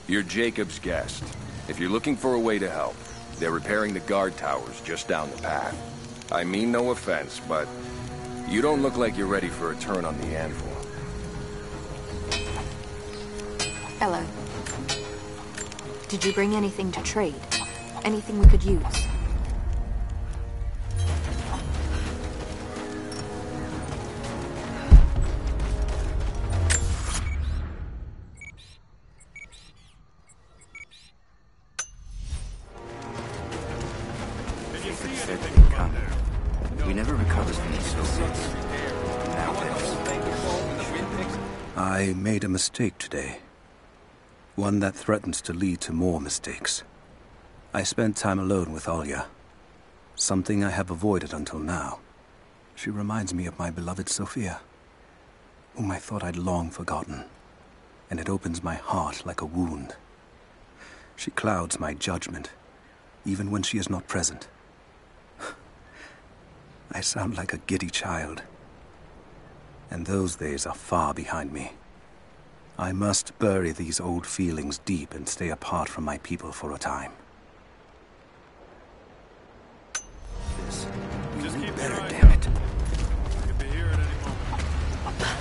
You're Jacob's guest. If you're looking for a way to help, they're repairing the guard towers just down the path. I mean no offense, but you don't look like you're ready for a turn on the anvil. Hello. Did you bring anything to trade? Anything we could use? I made a mistake today. One that threatens to lead to more mistakes. I spent time alone with Olya. Something I have avoided until now. She reminds me of my beloved Sophia, whom I thought I'd long forgotten. And it opens my heart like a wound. She clouds my judgment, even when she is not present. I sound like a giddy child. And those days are far behind me. I must bury these old feelings deep and stay apart from my people for a time. Just keep better, damn it. I could be here at any moment.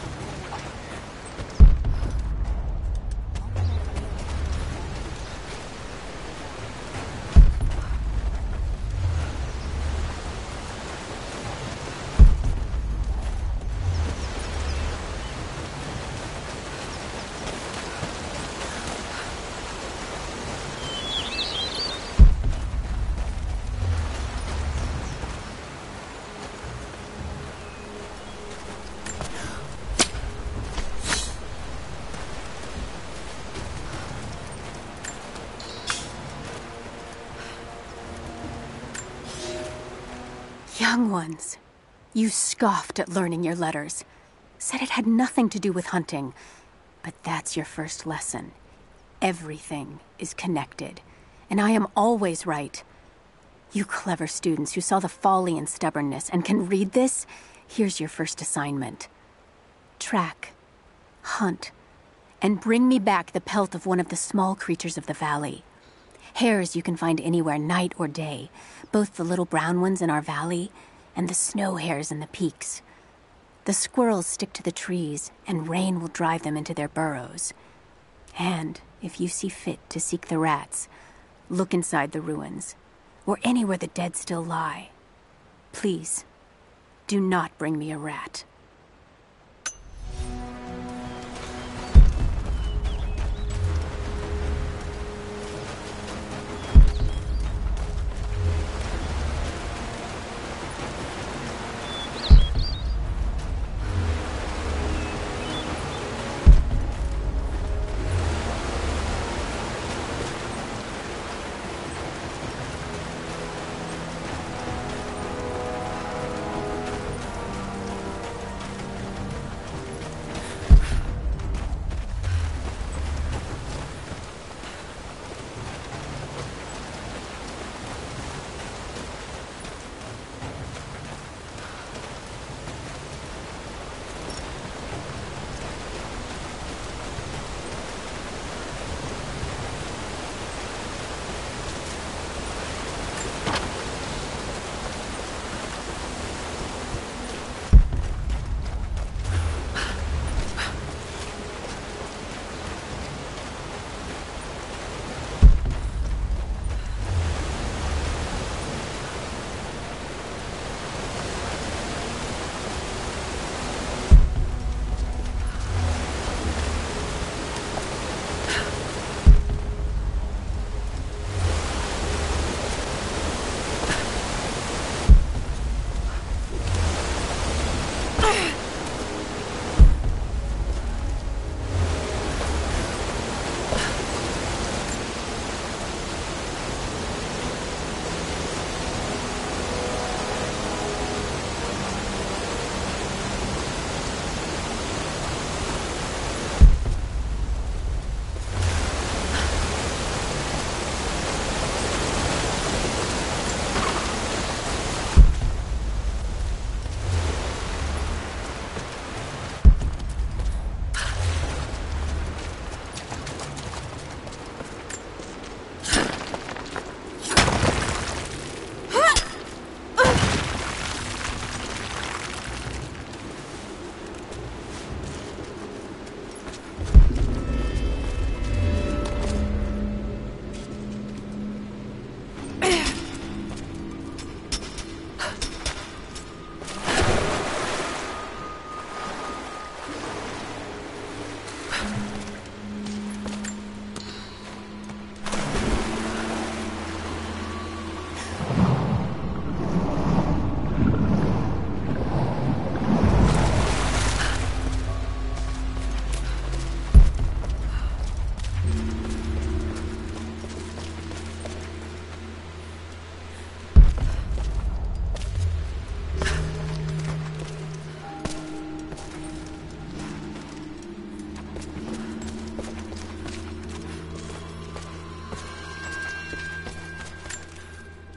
Young ones, you scoffed at learning your letters. Said it had nothing to do with hunting. But that's your first lesson. Everything is connected, and I am always right. You clever students who saw the folly and stubbornness and can read this, here's your first assignment. Track, hunt, and bring me back the pelt of one of the small creatures of the valley. Hares you can find anywhere, night or day, both the little brown ones in our valley and the snow hares in the peaks. The squirrels stick to the trees, and rain will drive them into their burrows. And if you see fit to seek the rats, look inside the ruins, or anywhere the dead still lie. Please, do not bring me a rat.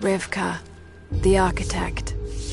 Rivka, the architect.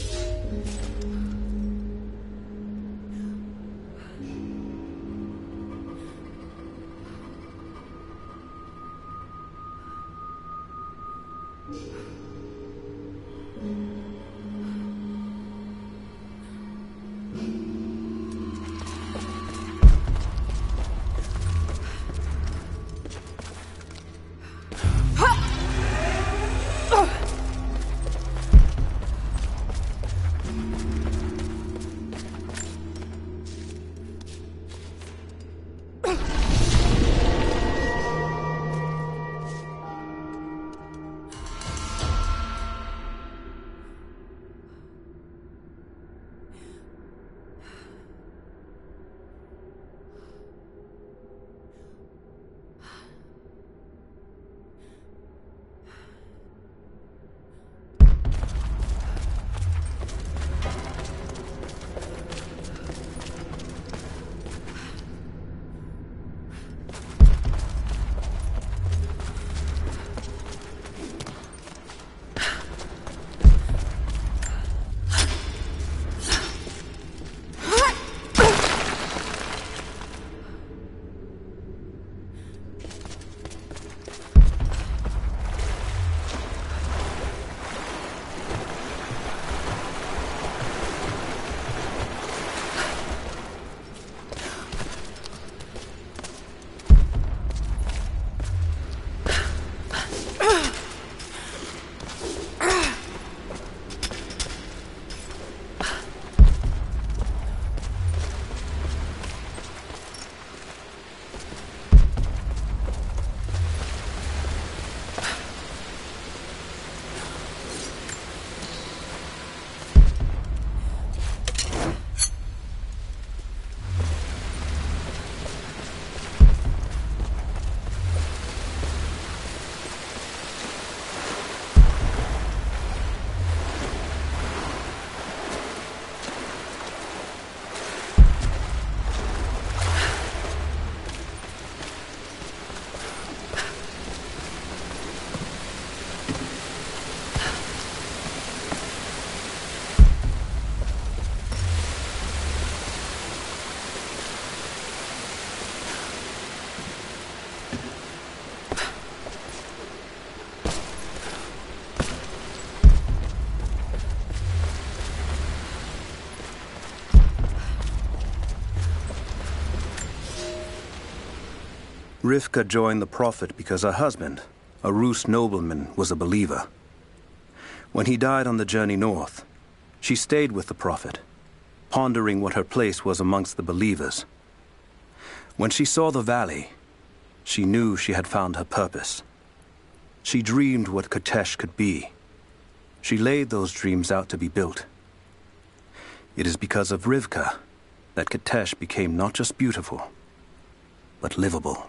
Rivka joined the Prophet because her husband, a Rus nobleman, was a believer. When he died on the journey north, she stayed with the Prophet, pondering what her place was amongst the believers. When she saw the valley, she knew she had found her purpose. She dreamed what Kitezh could be. She laid those dreams out to be built. It is because of Rivka that Kitezh became not just beautiful, but livable.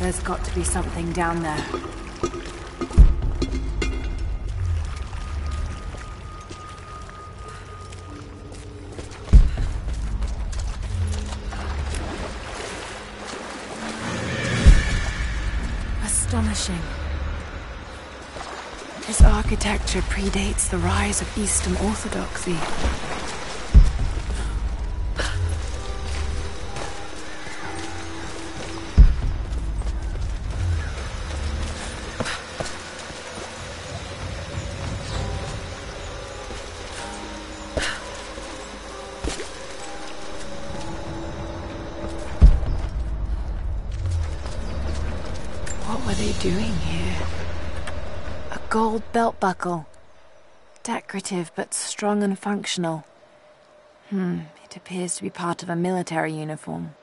There's got to be something down there. Astonishing. This architecture predates the rise of Eastern Orthodoxy. What were they doing here? A gold belt buckle. Decorative, but strong and functional. It appears to be part of a military uniform.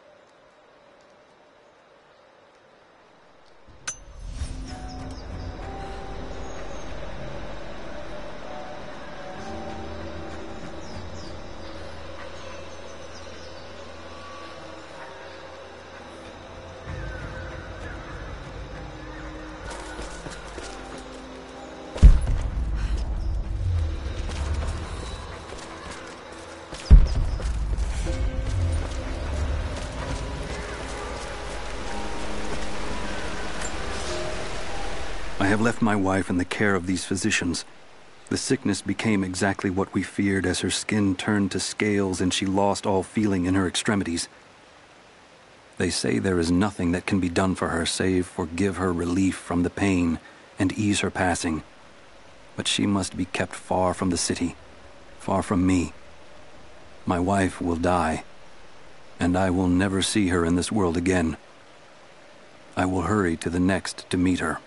I have left my wife in the care of these physicians. The sickness became exactly what we feared as her skin turned to scales and she lost all feeling in her extremities. They say there is nothing that can be done for her save for give her relief from the pain and ease her passing. But she must be kept far from the city, far from me. My wife will die, and I will never see her in this world again. I will hurry to the next to meet her.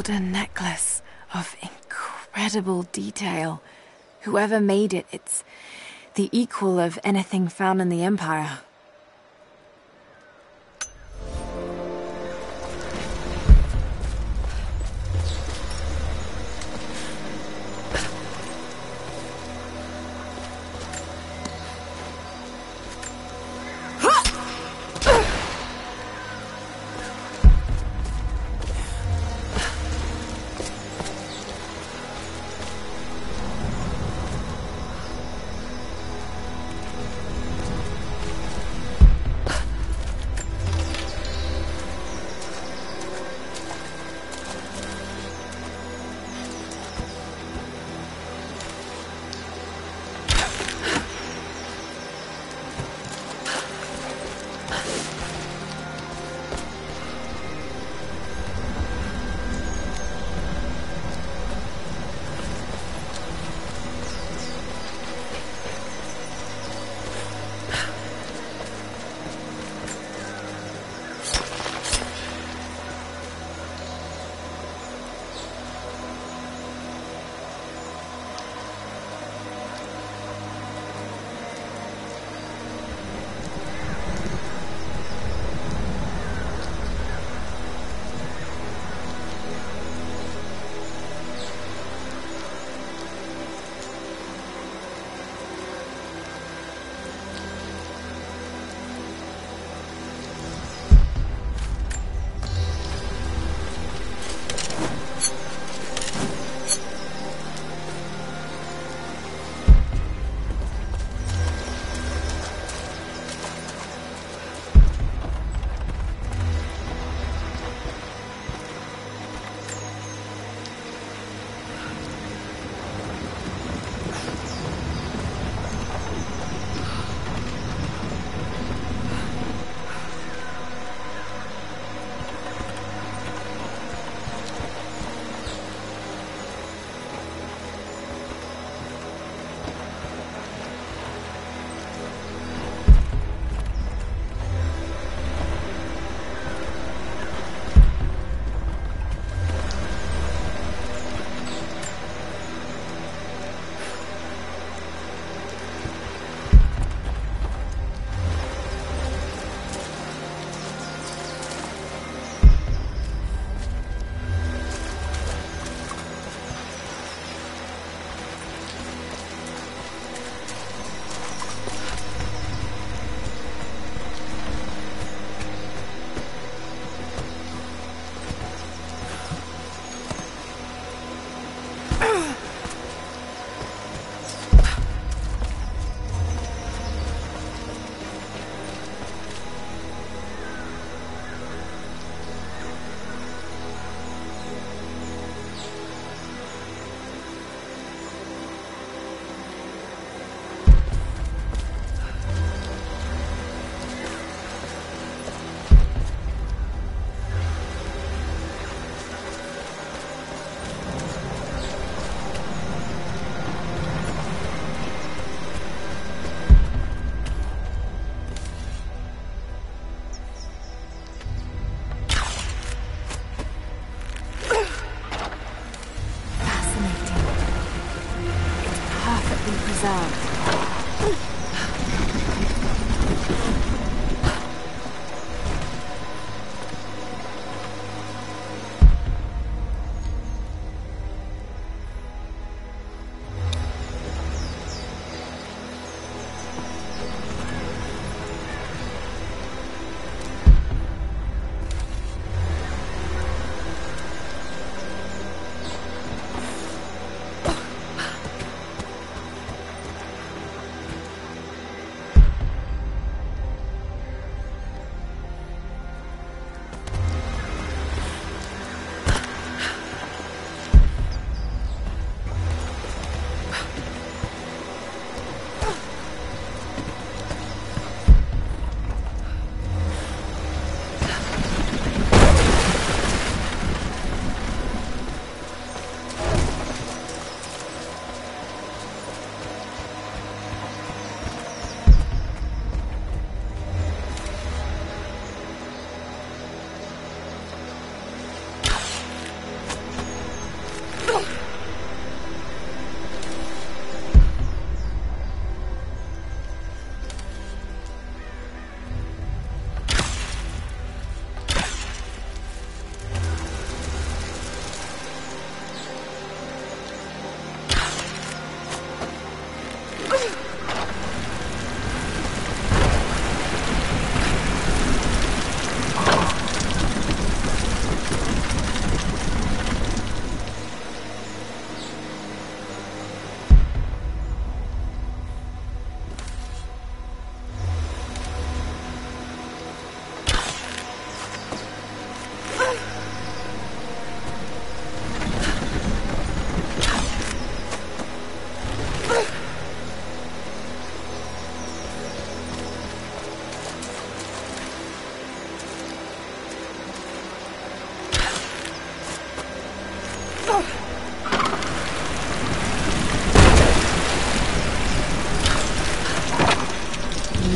golden necklace of incredible detail. Whoever made it, it's the equal of anything found in the Empire.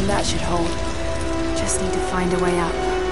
that should hold. Just need to find a way up.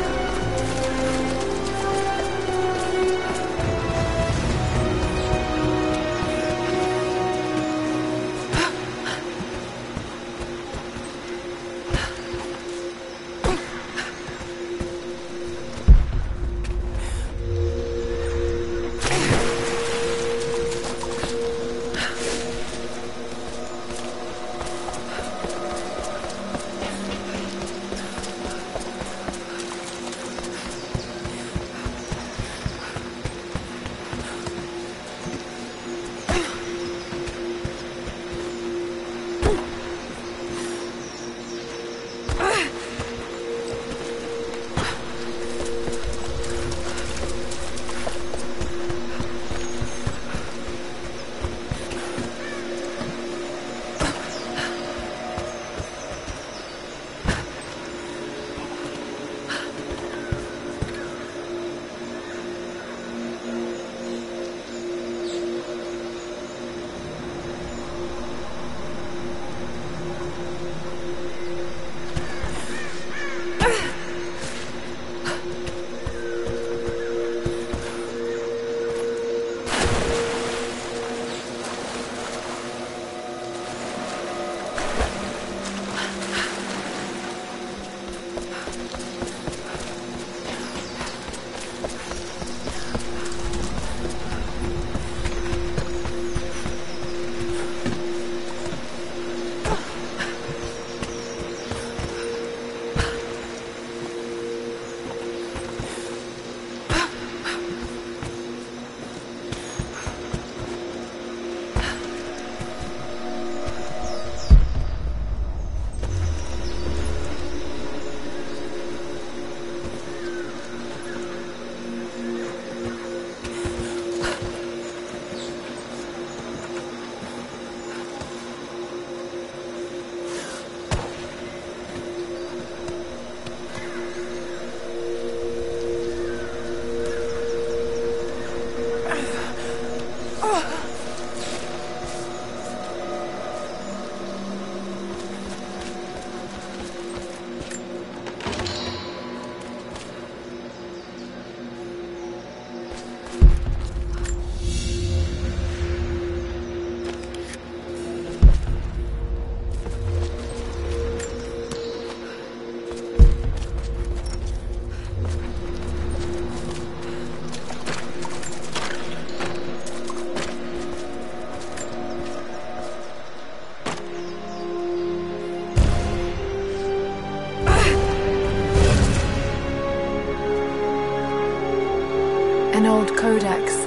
An old codex.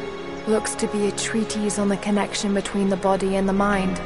Looks to be a treatise on the connection between the body and the mind.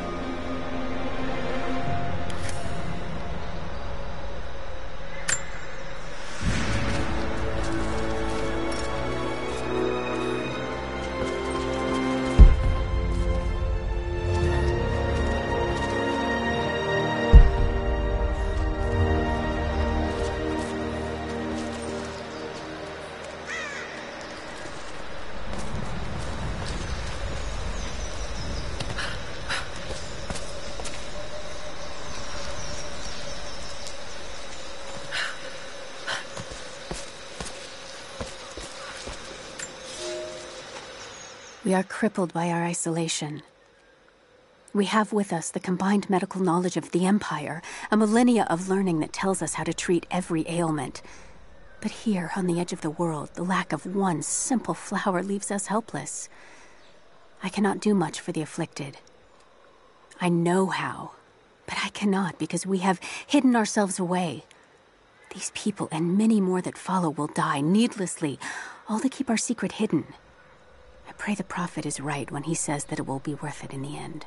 We are crippled by our isolation. We have with us the combined medical knowledge of the Empire, a millennia of learning that tells us how to treat every ailment. But here, on the edge of the world, the lack of one simple flower leaves us helpless. I cannot do much for the afflicted. I know how, but I cannot because we have hidden ourselves away. These people and many more that follow will die needlessly, all to keep our secret hidden. I pray the prophet is right when he says that it will be worth it in the end.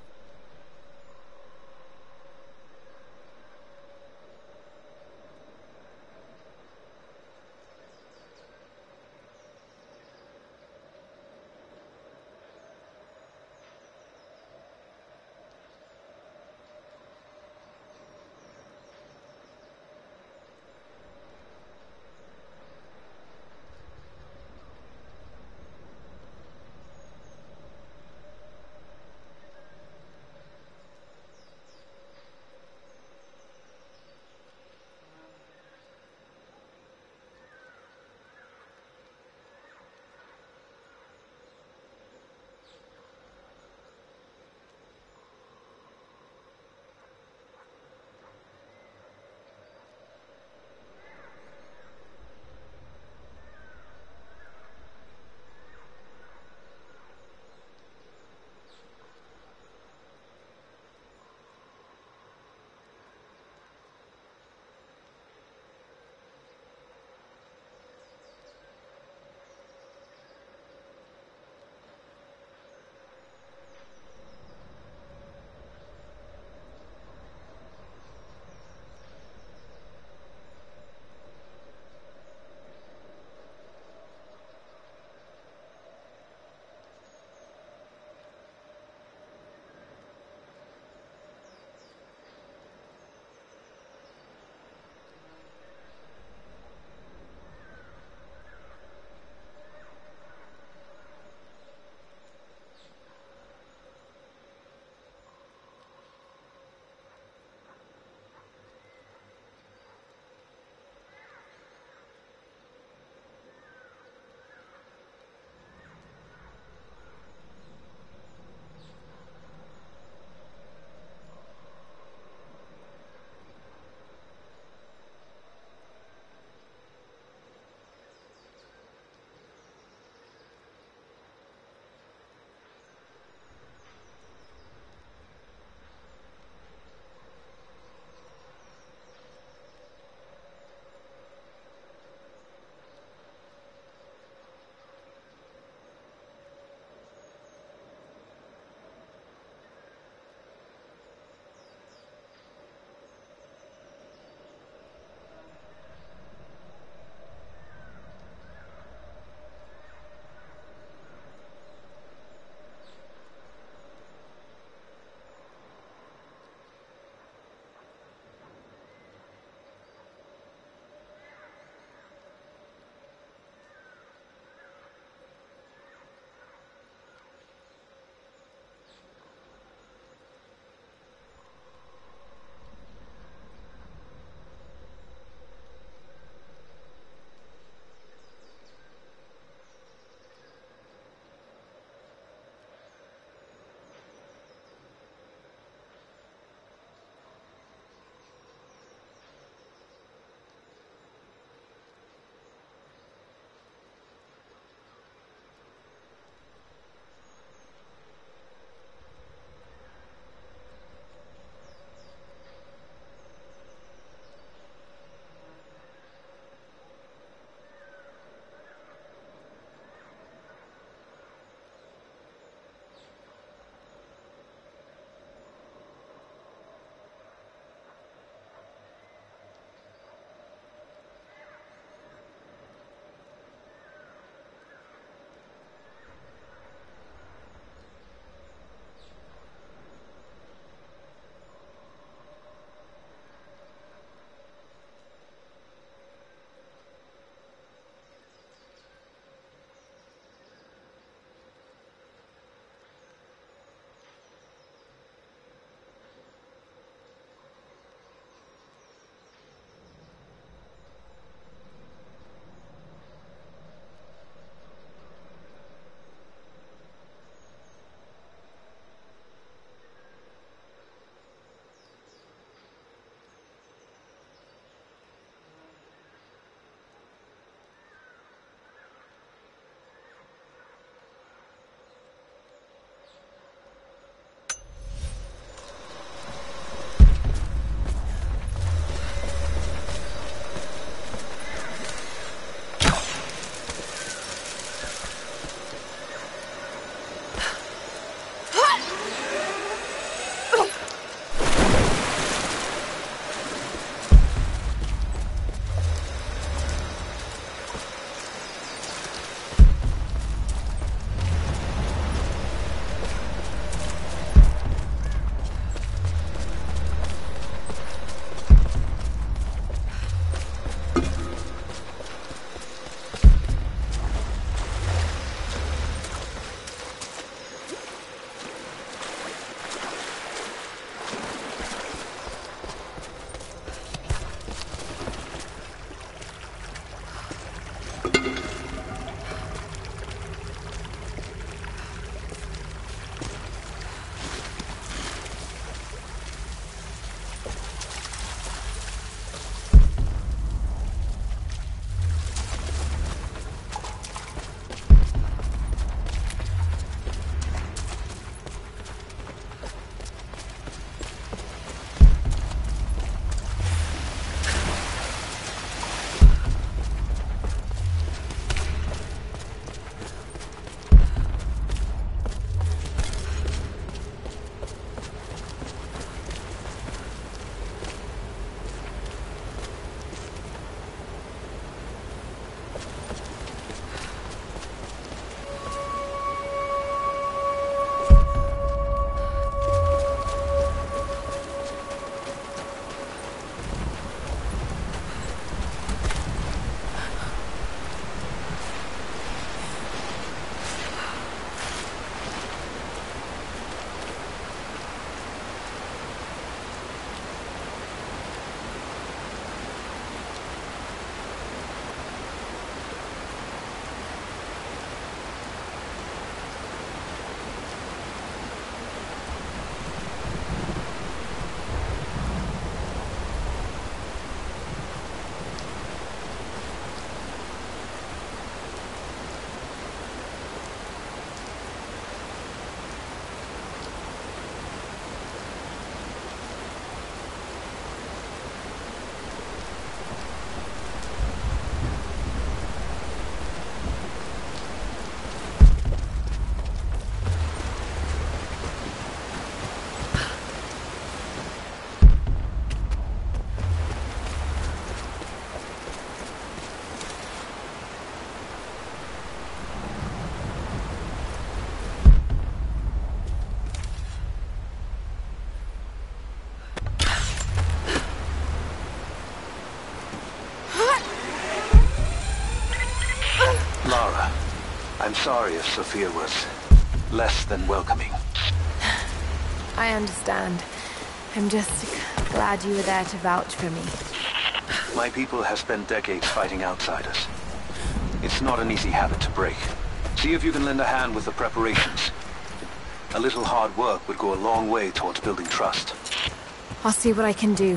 I'm sorry if Sophia was less than welcoming. I understand. I'm just glad you were there to vouch for me. My people have spent decades fighting outsiders. It's not an easy habit to break. See if you can lend a hand with the preparations. A little hard work would go a long way towards building trust. I'll see what I can do.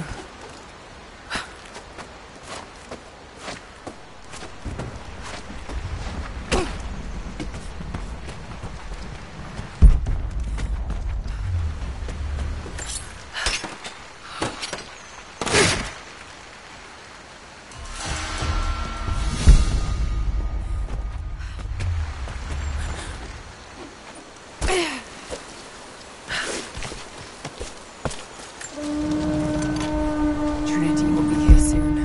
Trinity will be here soon.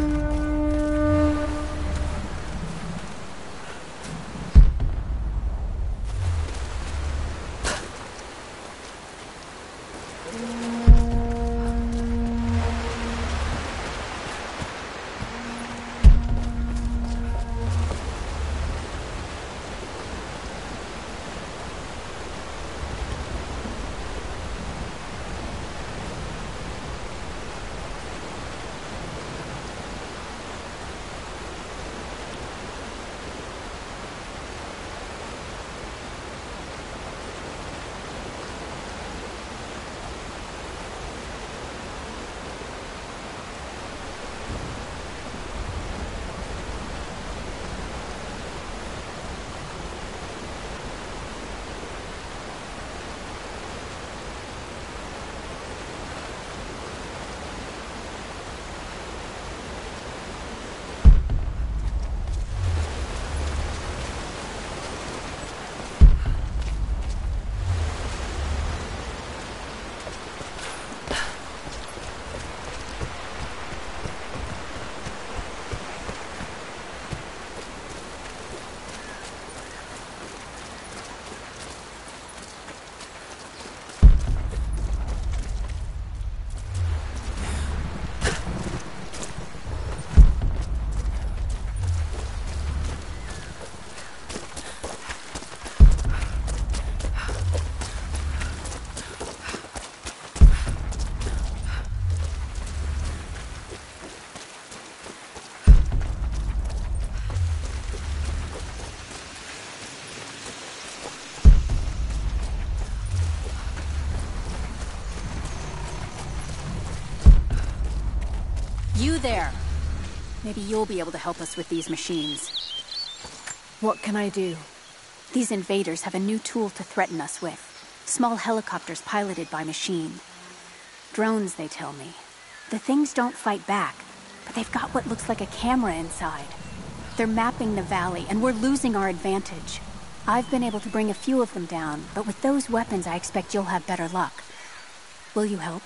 You there! Maybe you'll be able to help us with these machines. What can I do? These invaders have a new tool to threaten us with. Small helicopters piloted by machine. Drones, they tell me. The things don't fight back, but they've got what looks like a camera inside. They're mapping the valley, and we're losing our advantage. I've been able to bring a few of them down, but with those weapons I expect you'll have better luck. Will you help?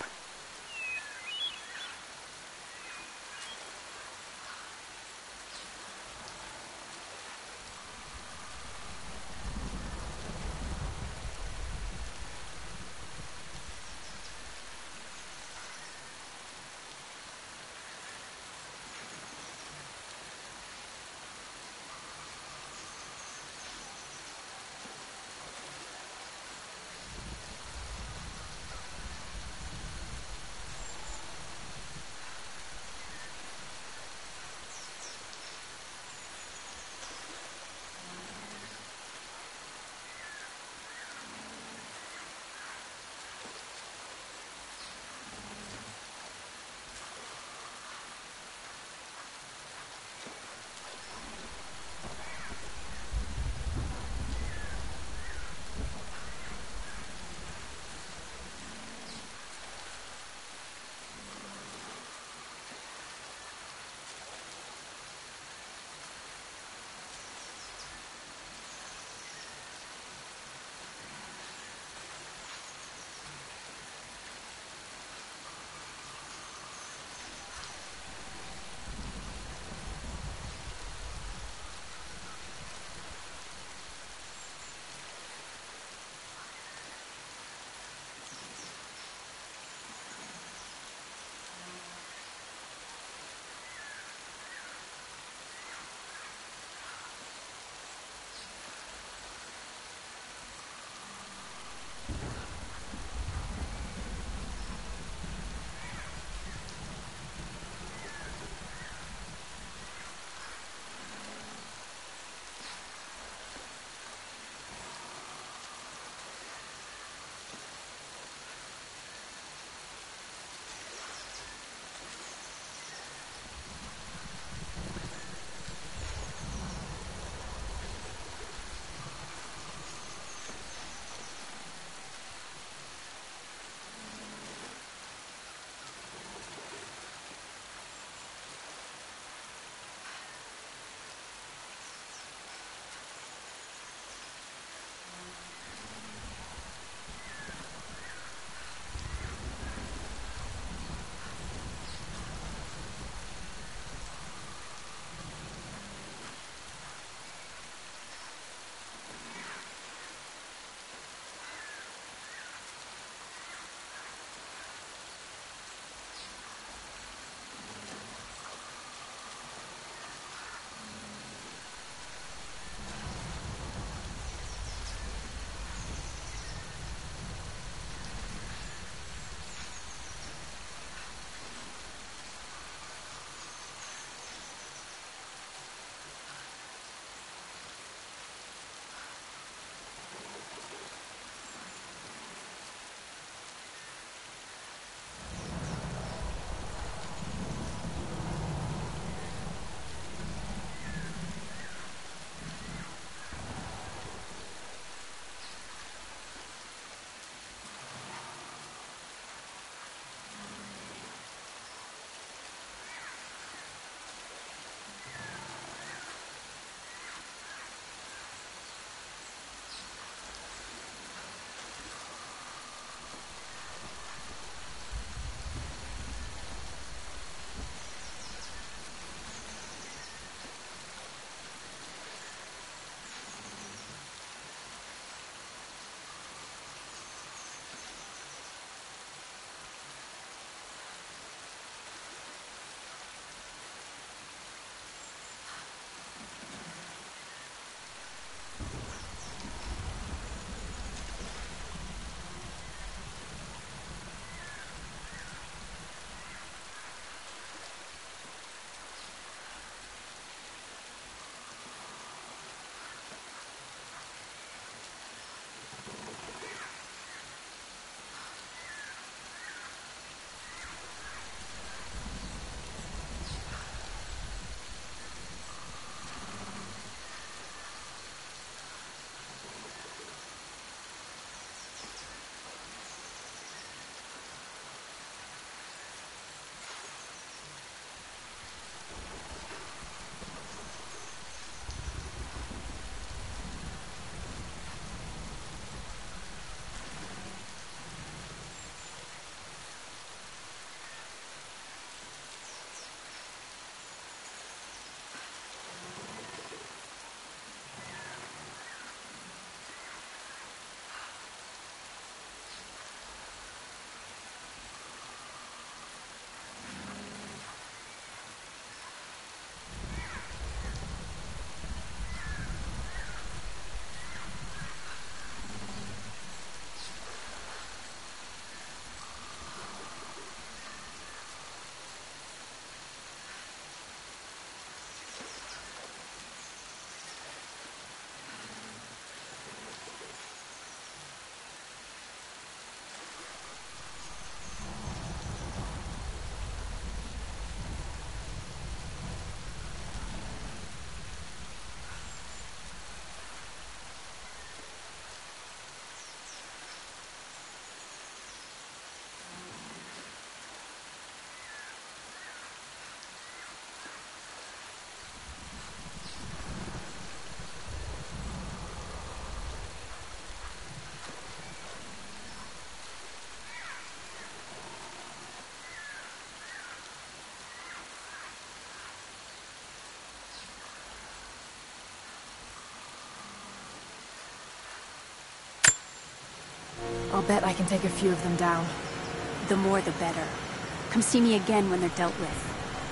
I'll bet I can take a few of them down. The more the better. Come see me again when they're dealt with.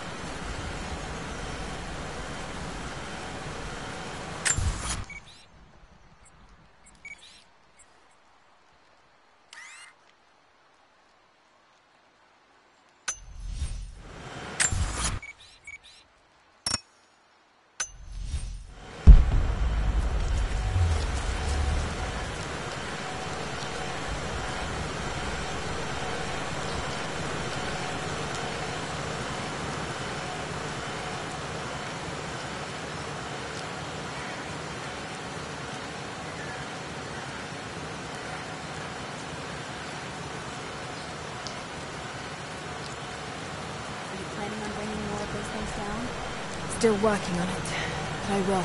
Planning on bringing more of those things down? Still working on it, but I will.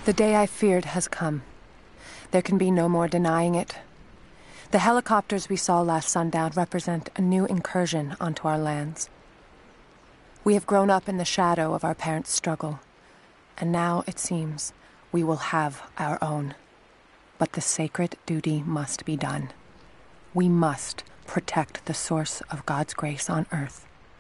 The day I feared has come. There can be no more denying it. The helicopters we saw last sundown represent a new incursion onto our lands. We have grown up in the shadow of our parents' struggle, and now, it seems, we will have our own. But the sacred duty must be done. We must protect the source of God's grace on Earth.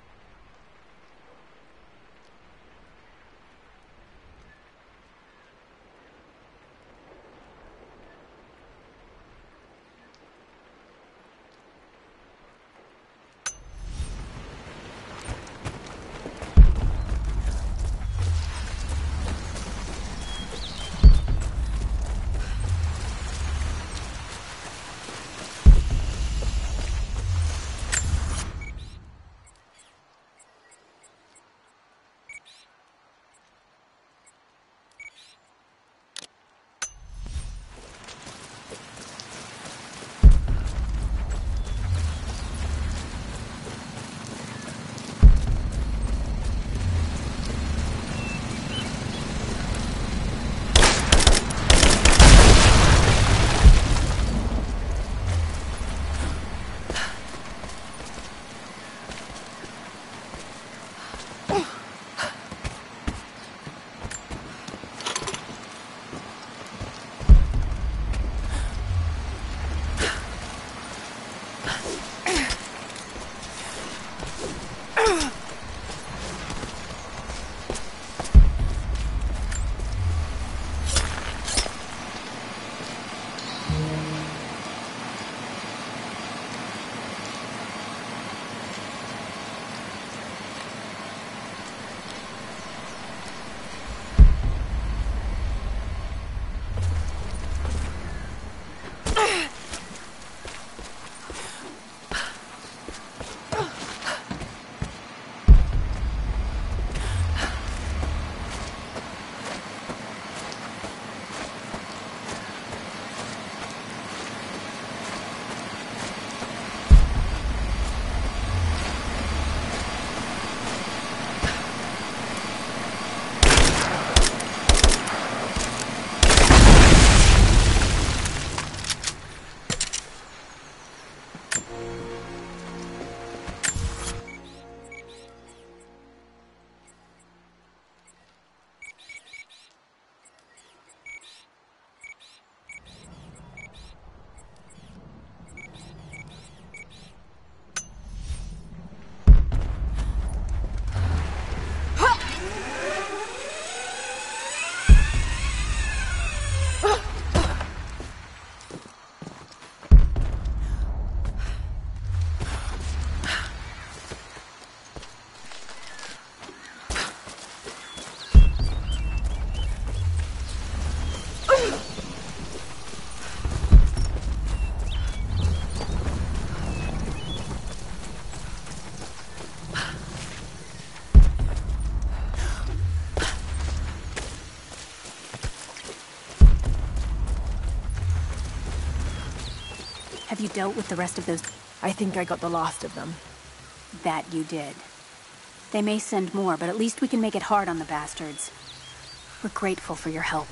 Have you dealt with the rest of those? I think I got the last of them. That you did. They may send more, but at least we can make it hard on the bastards. We're grateful for your help.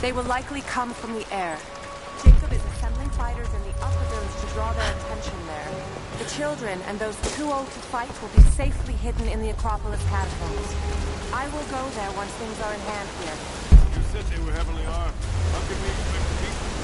They will likely come from the air. Jacob is assembling fighters in the upper village to draw their attention there. The children and those too old to fight will be safely hidden in the Acropolis catacombs. I will go there once things are in hand here. You said they were heavily armed. How can we expect to beat them?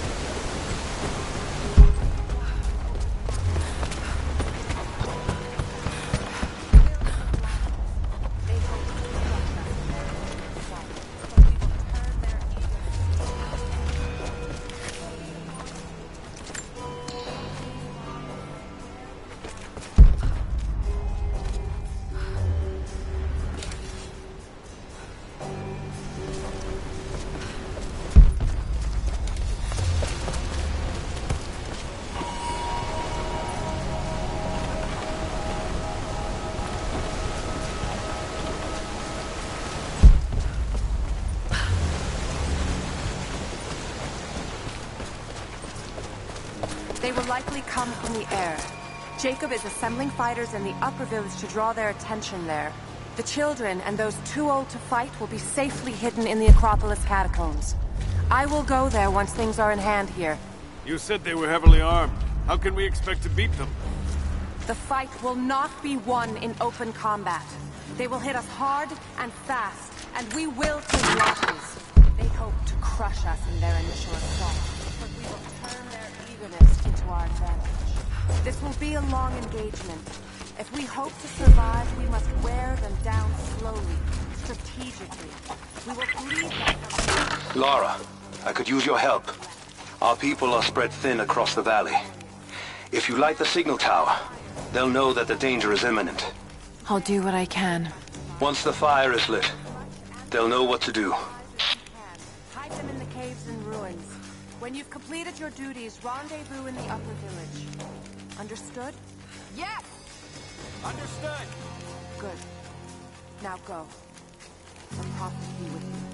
They will likely come from the air. Jacob is assembling fighters in the upper village to draw their attention there. The children and those too old to fight will be safely hidden in the Acropolis catacombs. I will go there once things are in hand here. You said they were heavily armed. How can we expect to beat them? The fight will not be won in open combat. They will hit us hard and fast, and we will take losses. They hope to crush us in their initial assault, but we will turn their eagerness into our advantage. This will be a long engagement. If we hope to survive, we must wear them down slowly, strategically. We will bleed them. Lara, I could use your help. Our people are spread thin across the valley. If you light the signal tower, they'll know that the danger is imminent. I'll do what I can. Once the fire is lit, they'll know what to do. Hide them in the caves and ruins. When you've completed your duties, rendezvous in the upper village. Understood? Yes! Understood! Good. Now go. The prophet be with you.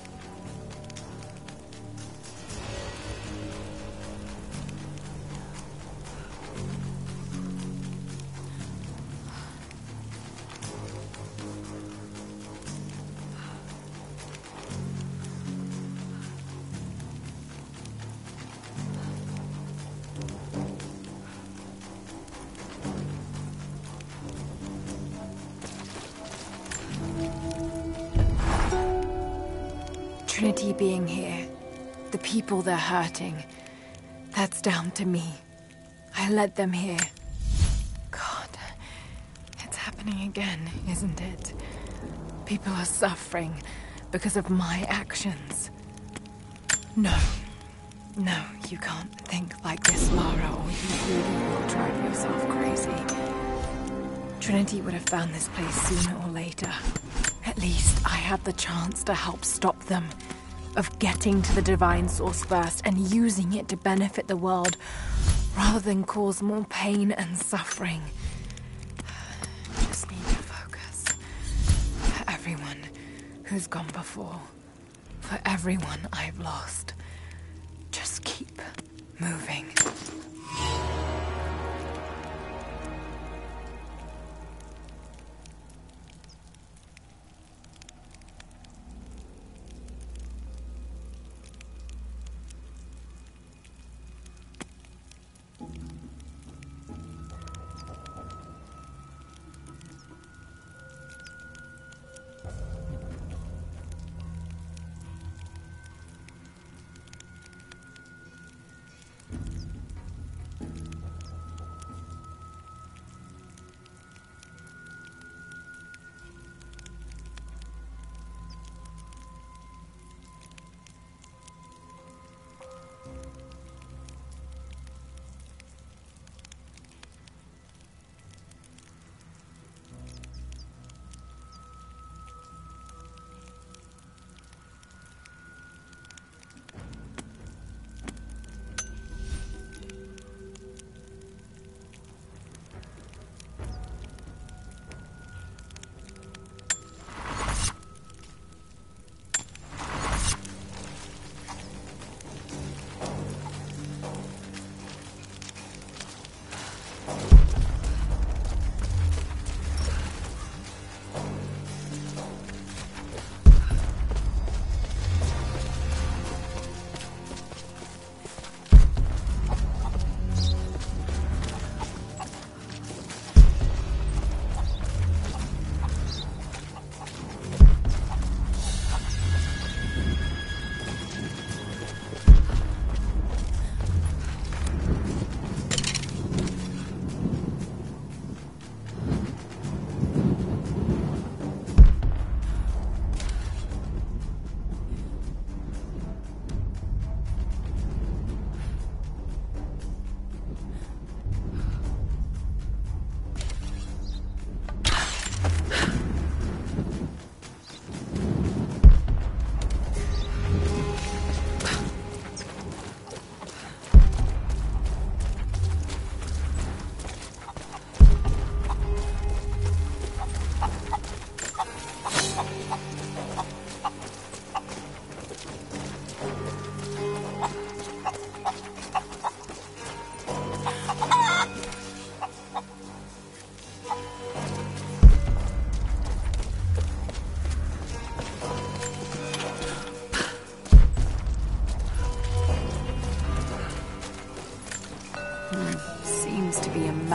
Trinity being here, the people they're hurting, that's down to me. I led them here. God, it's happening again, isn't it? People are suffering because of my actions. No, you can't think like this, Lara, or you really will drive yourself crazy. Trinity would have found this place sooner or later. At least I had the chance to help stop them. Of getting to the Divine Source first and using it to benefit the world, rather than cause more pain and suffering. Just need to focus. For everyone who's gone before. For everyone I've lost. Just keep moving.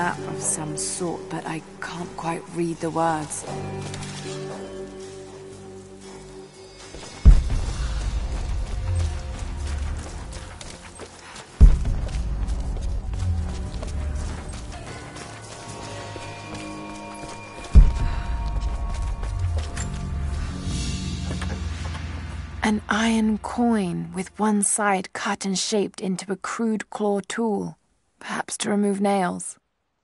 map of some sort, but I can't quite read the words. An iron coin with one side cut and shaped into a crude claw tool, perhaps to remove nails.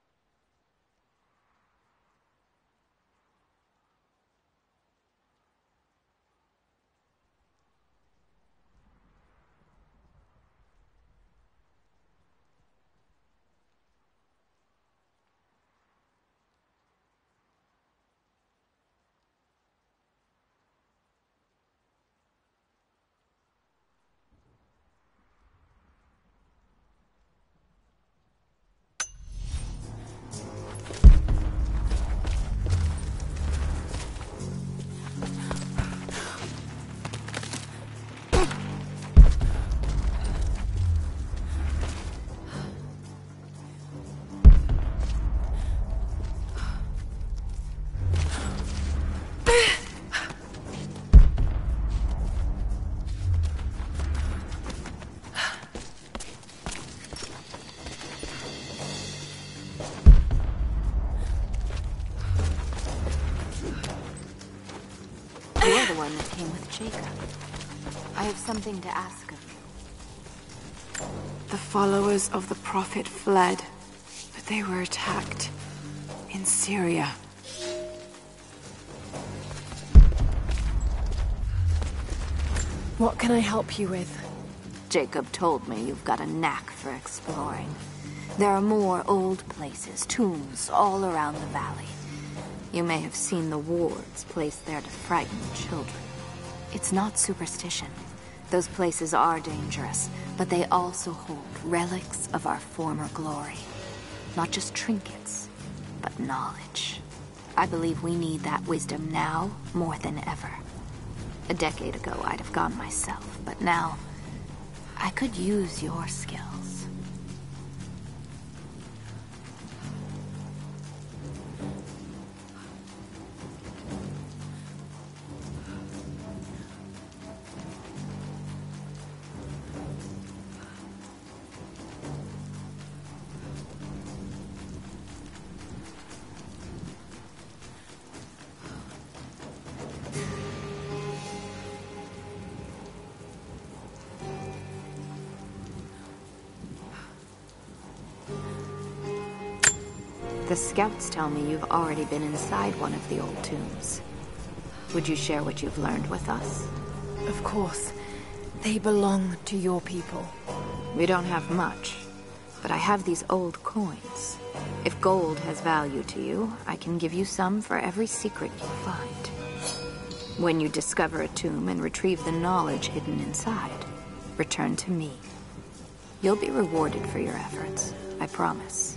You're the one that came with Jacob. I have something to ask of you. The followers of the Prophet fled, but they were attacked in Syria. What can I help you with? Jacob told me you've got a knack for exploring. There are more old places, tombs, all around the valley. You may have seen the wards placed there to frighten children. It's not superstition. Those places are dangerous, but they also hold relics of our former glory. Not just trinkets, but knowledge. I believe we need that wisdom now more than ever. A decade ago, I'd have gone myself, but now, I could use your skills. The scouts tell me you've already been inside one of the old tombs. Would you share what you've learned with us? Of course. They belong to your people. We don't have much, but I have these old coins. If gold has value to you, I can give you some for every secret you find. When you discover a tomb and retrieve the knowledge hidden inside, return to me. You'll be rewarded for your efforts, I promise.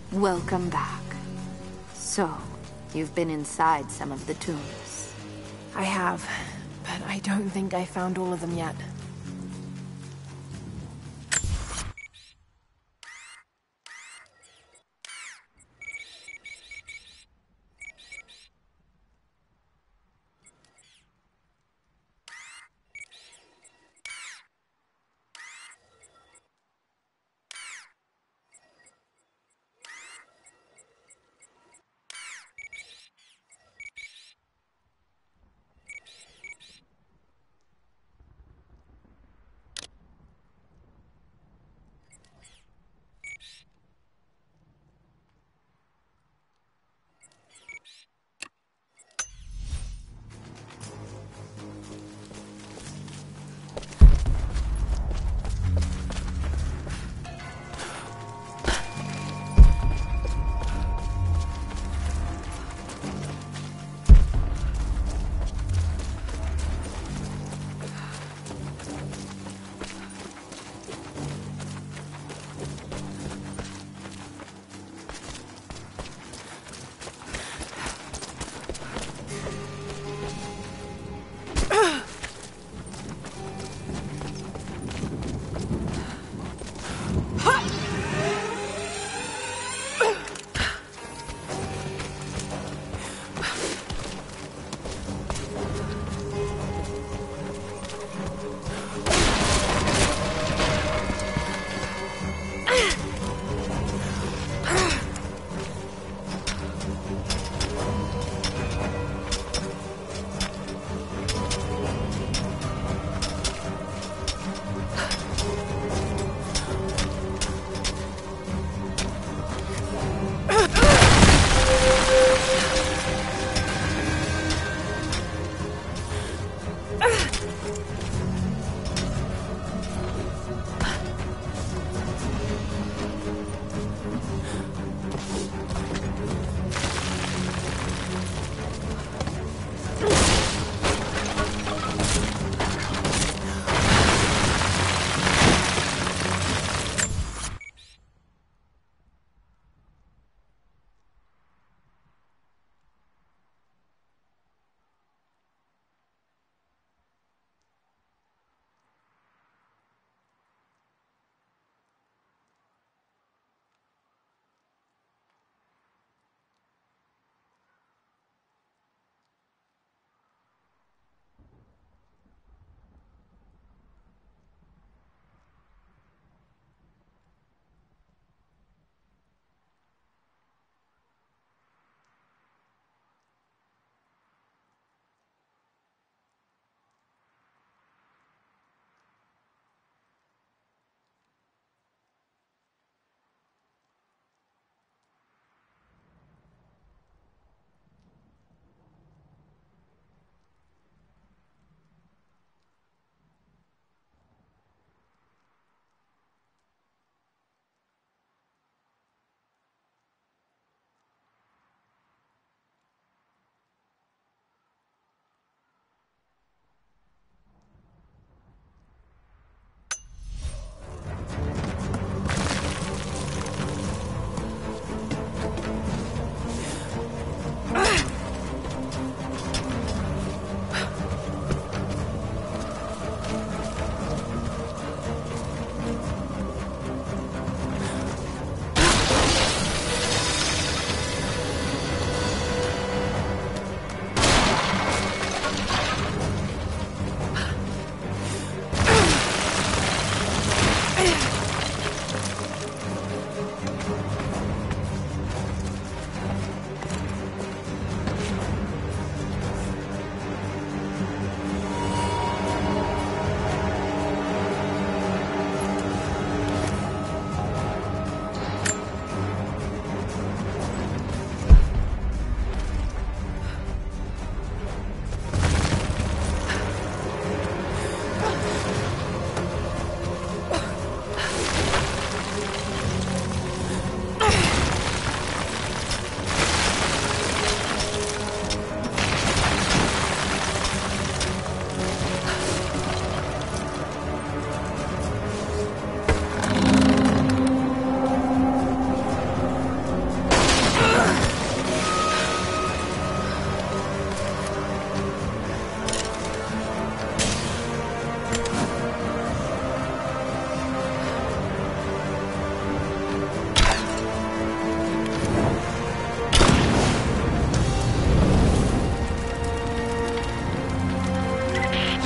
Welcome back. So, you've been inside some of the tombs. I have, but I don't think I found all of them yet.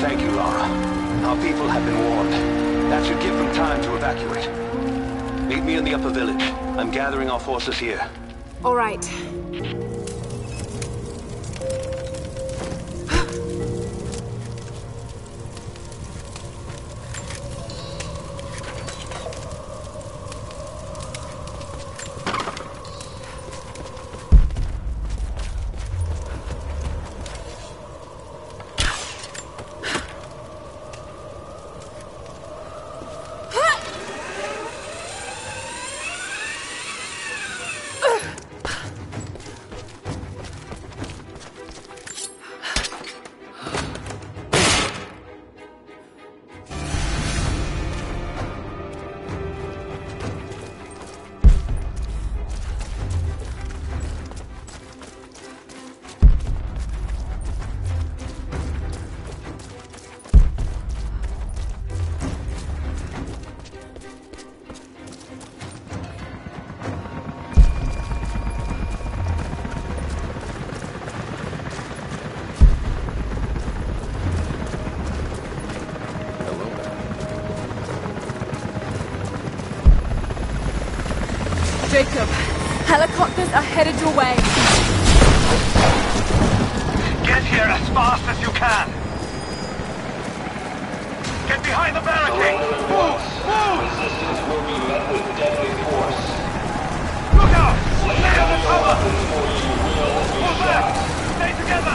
Thank you, Lara. Our people have been warned. That should give them time to evacuate. Meet me in the upper village. I'm gathering our forces here. All right. Jacob, helicopters are headed your way. Get here as fast as you can. Get behind the barricade. Move! Move! Resistance will be met with deadly force. Look out! Stay under cover! Pull back! Stay together!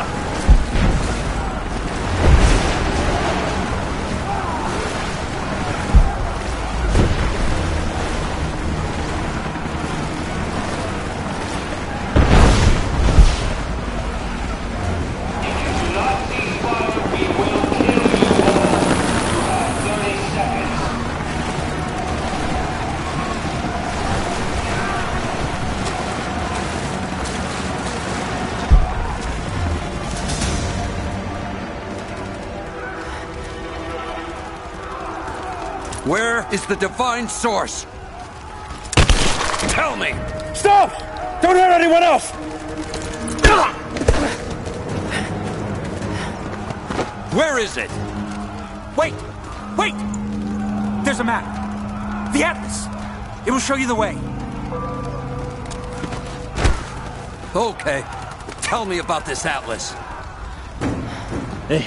Where is the divine source? Tell me! Stop! Don't hurt anyone else! Where is it? Wait! Wait! There's a map. The Atlas. It will show you the way. Okay. Tell me about this Atlas. Hey.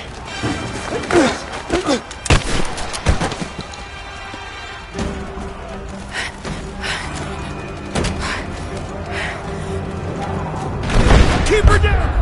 Keep her down!